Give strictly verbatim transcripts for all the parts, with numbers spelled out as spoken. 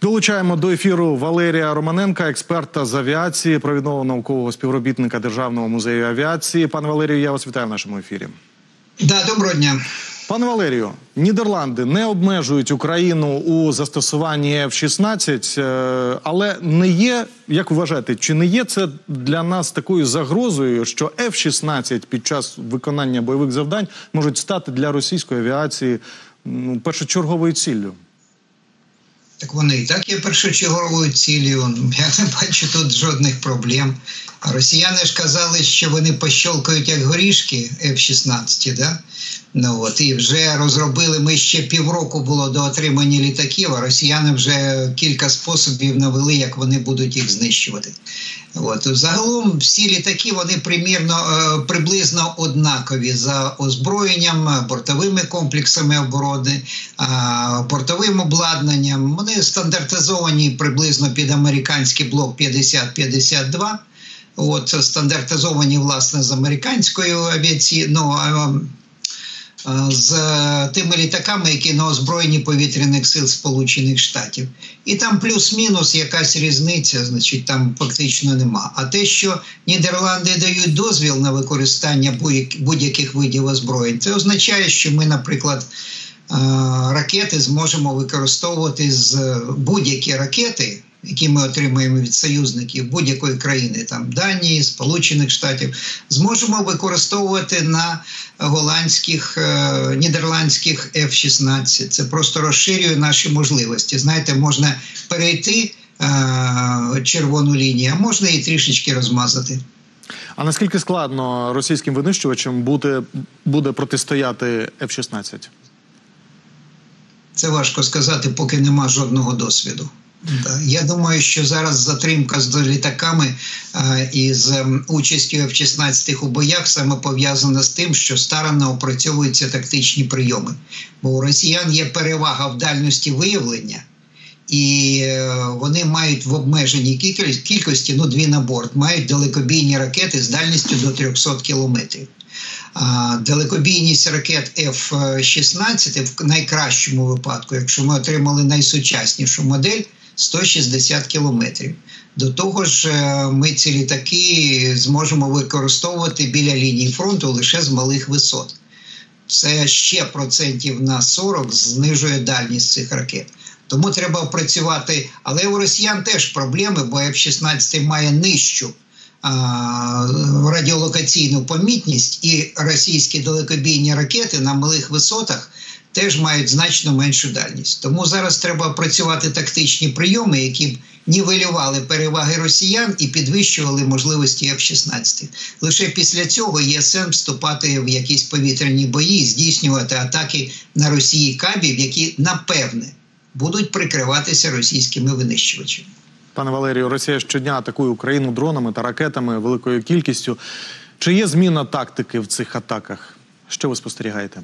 Долучаємо до ефіру Валерія Романенка, експерта з авіації, провідного наукового співробітника Державного музею авіації. Пане Валерію, я вас вітаю в нашому ефірі. Да, доброго дня. Пане Валерію, Нідерланди не обмежують Україну у застосуванні еф шістнадцять, але не є, як ви вважаєте, чи не є це для нас такою загрозою, що еф шістнадцять під час виконання бойових завдань можуть стати для російської авіації ну, першочерговою ціллю? Так вони і так є першочерговою ціллю. Я не бачу тут жодних проблем. А росіяни ж казали, що вони пощолкають як горішки еф шістнадцять, да? Ну, от, і вже розробили, ми ще півроку було до отримання літаків, а росіяни вже кілька способів навели, як вони будуть їх знищувати. От. Загалом всі літаки, вони примірно, приблизно однакові за озброєнням, бортовими комплексами оборони, бортовим обладнанням. Вони стандартизовані приблизно під американський блок п'ятдесят п'ятдесят два. От, стандартизовані, власне, з американською авіацією, ну, з тими літаками, які на озброєнні повітряних сил Сполучених Штатів. І там плюс-мінус якась різниця, значить, там фактично нема. А те, що Нідерланди дають дозвіл на використання будь-яких видів озброєнь, це означає, що ми, наприклад, ракети зможемо використовувати з будь-які ракети, які ми отримаємо від союзників будь-якої країни, там Данії, Сполучених Штатів, зможемо використовувати на голландських, е, нідерландських еф шістнадцять. Це просто розширює наші можливості. Знаєте, можна перейти е, червону лінію, а можна її трішечки розмазати. А наскільки складно російським винищувачам буде, буде протистояти еф шістнадцять? Це важко сказати, поки нема жодного досвіду. Я думаю, що зараз затримка з літаками е, і з участю еф шістнадцять у боях саме пов'язана з тим, що старанно опрацьовуються тактичні прийоми. Бо у росіян є перевага в дальності виявлення, і е, вони мають в обмеженій кількості, ну дві на борт, мають далекобійні ракети з дальністю до трьохсот кілометрів. А далекобійність ракет еф шістнадцять в найкращому випадку, якщо ми отримали найсучаснішу модель, сто шістдесят кілометрів. До того ж, ми ці літаки зможемо використовувати біля лінії фронту лише з малих висот. Це ще процентів на сорок знижує дальність цих ракет. Тому треба опрацювати. Але у росіян теж проблеми, бо еф шістнадцять має нижчу а, радіолокаційну помітність, і російські далекобійні ракети на малих висотах теж мають значно меншу дальність. Тому зараз треба опрацювати тактичні прийоми, які б нівелювали переваги росіян і підвищували можливості еф шістнадцять. Лише після цього є сенс вступати в якісь повітряні бої, здійснювати атаки на Росії кабів, які, напевне, будуть прикриватися російськими винищувачами. Пане Валерію, Росія щодня атакує Україну дронами та ракетами великою кількістю. Чи є зміна тактики в цих атаках? Що ви спостерігаєте?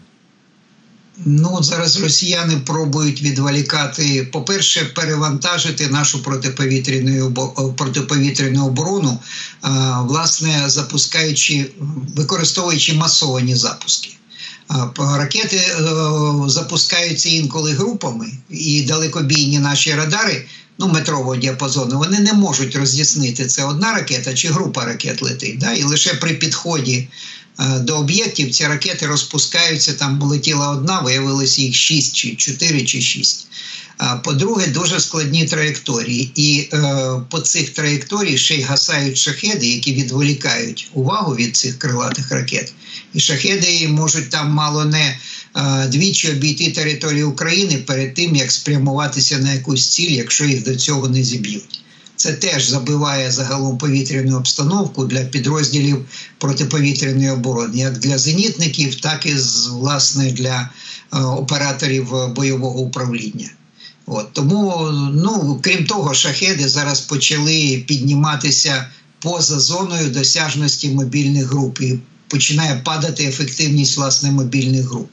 Ну, от зараз росіяни пробують відволікати, по-перше, перевантажити нашу протиповітряну, протиповітряну оборону, а, власне, запускаючи, використовуючи масовані запуски. А, ракети а, запускаються інколи групами, і далекобійні наші радари, ну, метрового діапазону, вони не можуть роз'яснити, це одна ракета чи група ракет летить. Да? І лише при підході до об'єктів ці ракети розпускаються, там летіла одна, виявилося їх шість, чи чотири, чи шість. По-друге, дуже складні траєкторії. І е, по цих траєкторіях ще й гасають шахеди, які відволікають увагу від цих крилатих ракет. І шахеди можуть там мало не е, двічі обійти територію України перед тим, як спрямуватися на якусь ціль, якщо їх до цього не зіб'ють. Це теж забиває загалом повітряну обстановку для підрозділів протиповітряної оборони, як для зенітників, так і, власне, для е, операторів бойового управління. От, тому, ну, крім того, шахеди зараз почали підніматися поза зоною досяжності мобільних груп і починає падати ефективність, власне, мобільних груп.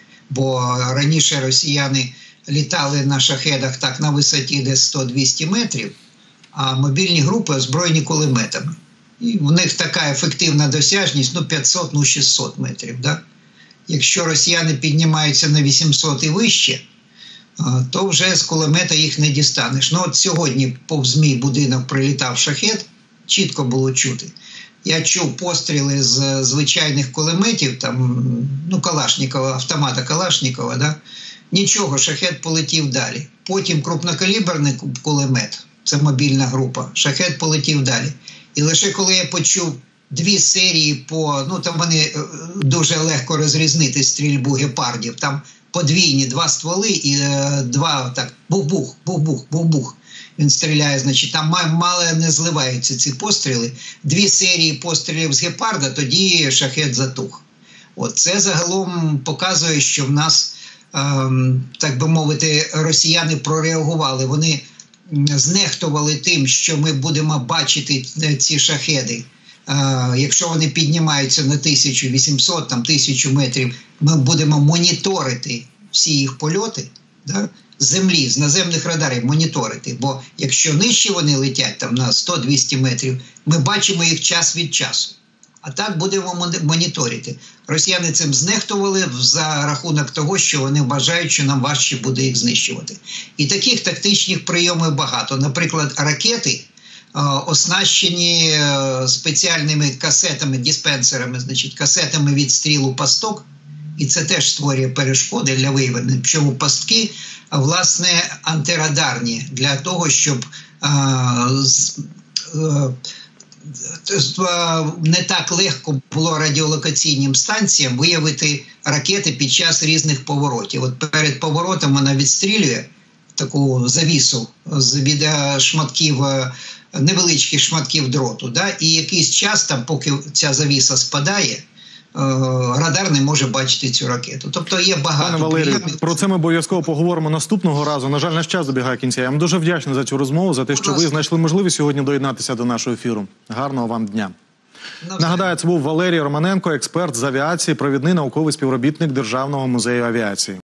Бо раніше росіяни літали на шахедах так на висоті десь сто-двісті метрів, а мобільні групи озброєні кулеметами. І в них така ефективна досяжність, ну, п'ятсот, ну, шістсот метрів. Да? Якщо росіяни піднімаються на вісімсот і вище, то вже з кулемета їх не дістанеш. Ну от сьогодні повз мій будинок прилітав шахед, чітко було чути. Я чув постріли з звичайних кулеметів, там, ну, Калашникова, автомата Калашникова, да? Нічого, шахед полетів далі. Потім крупнокаліберний кулемет, це мобільна група, шахед полетів далі. І лише коли я почув дві серії по, ну там вони дуже легко розрізнити стрільбу гепардів, там подвійні, два стволи і е, два так, бух-бух, бух-бух, бух-бух. Він стріляє, значить, там мало не зливаються ці постріли. Дві серії пострілів з гепарда, тоді шахед затух. От це загалом показує, що в нас, ем, так би мовити, росіяни прореагували. Вони знехтували тим, що ми будемо бачити ці шахеди. Е, якщо вони піднімаються на тисячу вісімсот, там тисячу метрів, ми будемо моніторити всі їх польоти, да? З землі, з наземних радарів моніторити. Бо якщо нижче вони летять там на сто-двісті метрів, ми бачимо їх час від часу. А так будемо моніторити. Росіяни цим знехтували за рахунок того, що вони вважають, що нам важче буде їх знищувати. І таких тактичних прийомів багато. Наприклад, ракети е, оснащені е, спеціальними касетами, диспенсерами, значить, касетами відстрілу пасток. І це теж створює перешкоди для виявлення. Причому пастки, власне, антирадарні, для того, щоб а, з, а, не так легко було радіолокаційним станціям виявити ракети під час різних поворотів. От перед поворотом вона відстрілює таку завісу з від шматків, невеличких шматків дроту. Да? І якийсь час, там, поки ця завіса спадає, радар не може бачити цю ракету. Тобто є багато... Пане Валерію, про це ми обов'язково поговоримо наступного разу. На жаль, наш час добігає кінця. Я вам дуже вдячний за цю розмову, за те, що ви знайшли можливість сьогодні доєднатися до нашого ефіру. Гарного вам дня. Нагадаю, це був Валерій Романенко, експерт з авіації, провідний науковий співробітник Державного музею авіації.